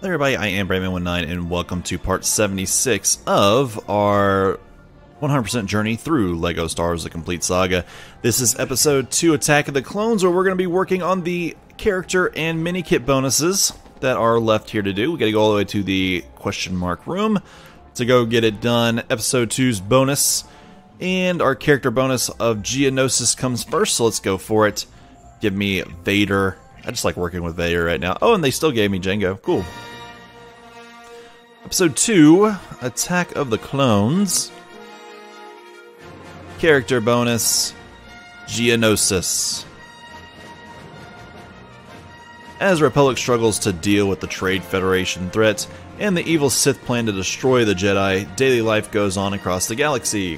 Hey everybody, I am Brayman19 and welcome to part 76 of our 100% journey through LEGO Star Wars: The Complete Saga. This is episode 2, Attack of the Clones, where we're going to be working on the character and mini-kit bonuses that are left here to do. We got to go all the way to the question mark room to go get it done. Episode 2's bonus and our character bonus of Geonosis comes first, so let's go for it. Give me Vader. I just like working with Vader right now. Oh, and they still gave me Jango. Cool. Episode 2, Attack of the Clones. Character bonus, Geonosis. As Republic struggles to deal with the Trade Federation threat and the evil Sith plan to destroy the Jedi, daily life goes on across the galaxy.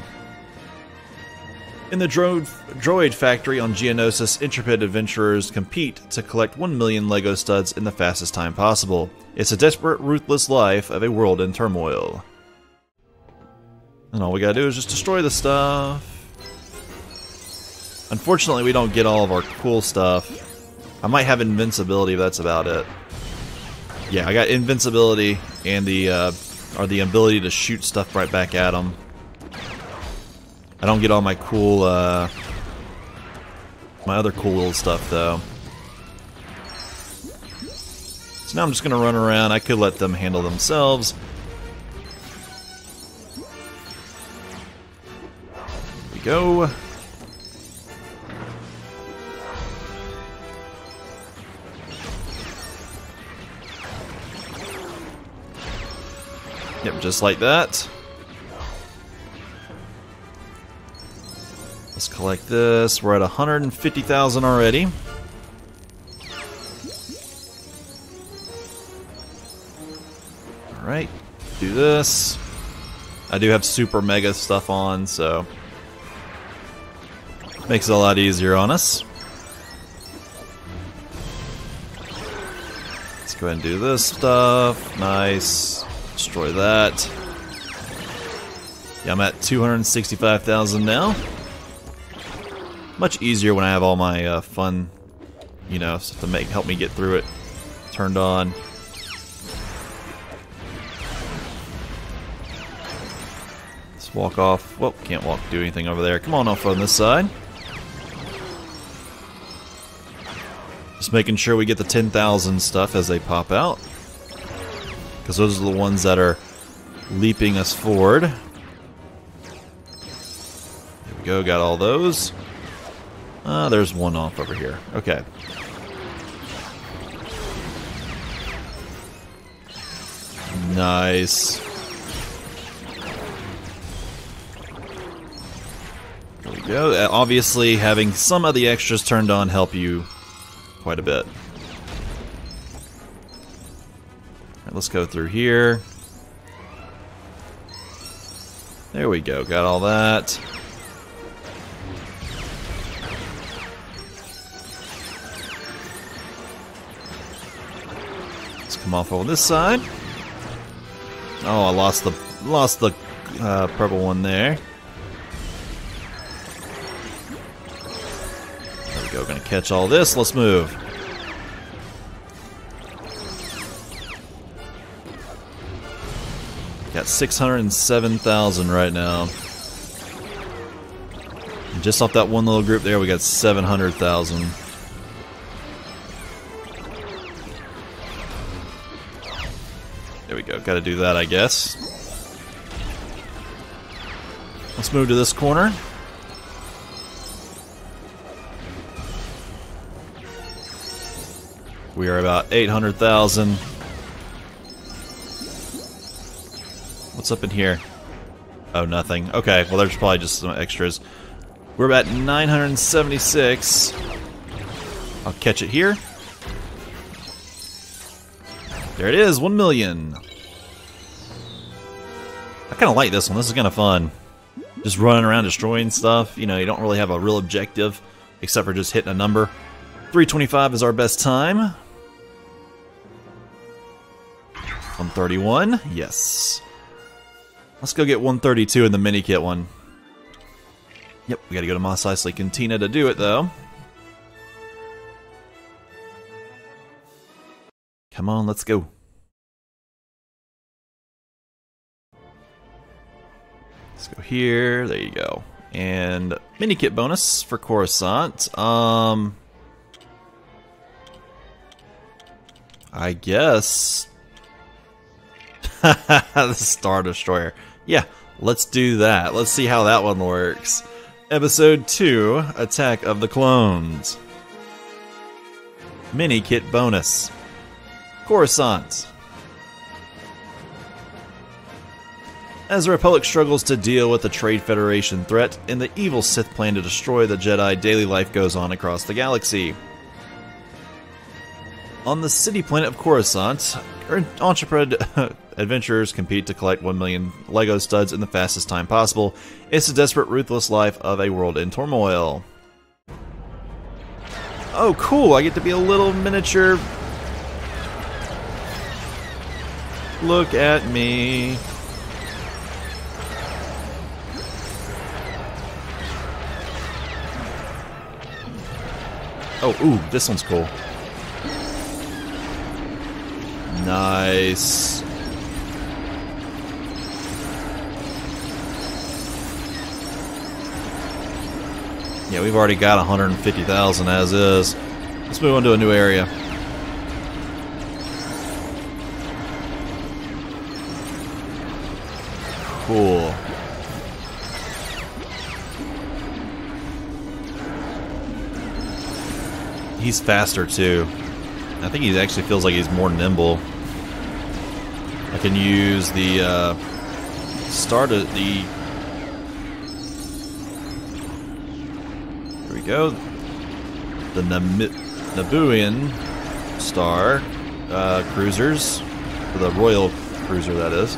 In the droid factory on Geonosis, intrepid adventurers compete to collect 1 million LEGO studs in the fastest time possible. It's a desperate, ruthless life of a world in turmoil. And all we gotta do is just destroy the stuff. Unfortunately, we don't get all of our cool stuff. I might have invincibility, but that's about it. Yeah, I got invincibility and the ability to shoot stuff right back at them. I don't get all my cool, my other cool little stuff, though. So now I'm just going to run around. I could let them handle themselves. Here we go. Yep, just like that. Let's collect this. We're at 150,000 already. Alright, do this. I do have super mega stuff on, so makes it a lot easier on us. Let's go ahead and do this stuff. Nice. Destroy that. Yeah, I'm at 265,000 now. Much easier when I have all my fun, you know, stuff to help me get through it turned on. Let's walk off. Well, can't do anything over there. Come on off on this side. Just making sure we get the 10,000 stuff as they pop out, because those are the ones that are leaping us forward. There we go, got all those. There's one off over here. Okay. Nice. There we go. Obviously, having some of the extras turned on help you quite a bit. Alright, let's go through here. There we go. Got all that. Come off on this side. Oh, I lost the purple one there. There we go. Gonna catch all this. Let's move. Got 607,000 right now. And just off that one little group there, we got 700,000. There we go, gotta do that, I guess. Let's move to this corner. We are about 800,000. What's up in here? Oh, nothing. Okay, well there's probably just some extras. We're about 976. I'll catch it here. There it is, 1 million. I kind of like this one. This is kind of fun. Just running around destroying stuff. You know, you don't really have a real objective except for just hitting a number. 325 is our best time. 131, yes. Let's go get 132 in the mini kit one. Yep, we gotta go to Mos Eisley Cantina to do it though. Come on, let's go. Let's go here. There you go. And mini kit bonus for Coruscant. I guess the Star Destroyer. Yeah, let's do that. Let's see how that one works. Episode 2, Attack of the Clones. Mini kit bonus. Coruscant. As the Republic struggles to deal with the Trade Federation threat and the evil Sith plan to destroy the Jedi, daily life goes on across the galaxy. On the city planet of Coruscant, entrepreneur adventurers compete to collect 1 million Lego studs in the fastest time possible. It's the desperate, ruthless life of a world in turmoil. Oh, cool! I get to be a little miniature. Look at me. Oh, ooh, this one's cool. Nice. Yeah, we've already got 150,000 as is. Let's move on to a new area. Cool. He's faster too. I think he actually feels like he's more nimble. I can use the there we go. The Nabooian Star cruisers, the Royal Cruiser that is.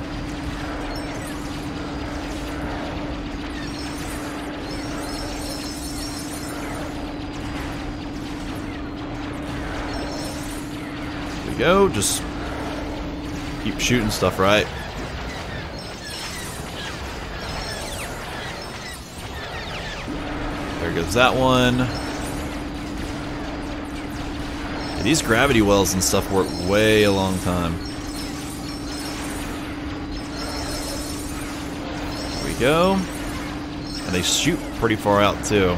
Go, just keep shooting stuff, right? There goes that one. Yeah, these gravity wells and stuff work way a long time. There we go. And they shoot pretty far out too.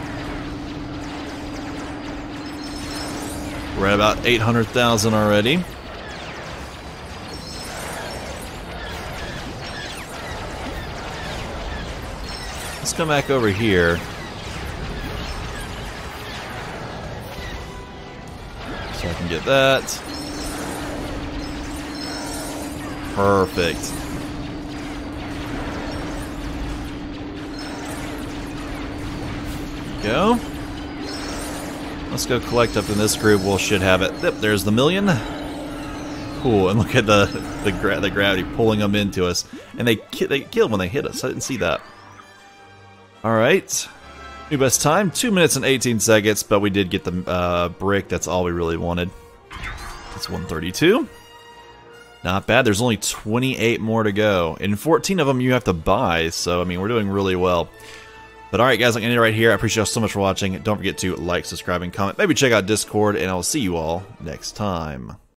We're at about 800,000 already. Let's come back over here. So I can get that. Perfect. There we go. Let's go collect up in this group. We should have it. Yep, there's the million. Cool, and look at the gravity pulling them into us. And they killed when they hit us. I didn't see that. All right, new best time, 2 minutes and 18 seconds. But we did get the brick. That's all we really wanted. It's 132. Not bad. There's only 28 more to go, and 14 of them you have to buy. So I mean, we're doing really well. But alright guys, I'm going to end it right here. I appreciate y'all so much for watching. Don't forget to like, subscribe, and comment. Maybe check out Discord, and I'll see you all next time.